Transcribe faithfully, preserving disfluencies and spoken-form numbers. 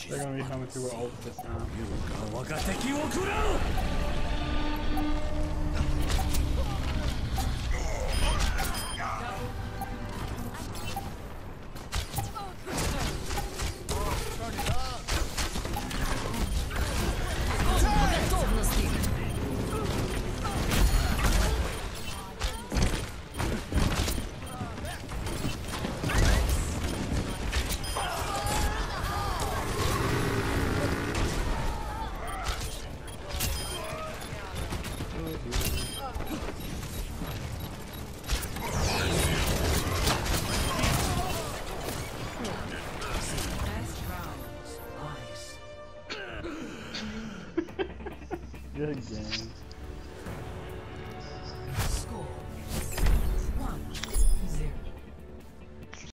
They're gonna be coming through with ult this time. Good game.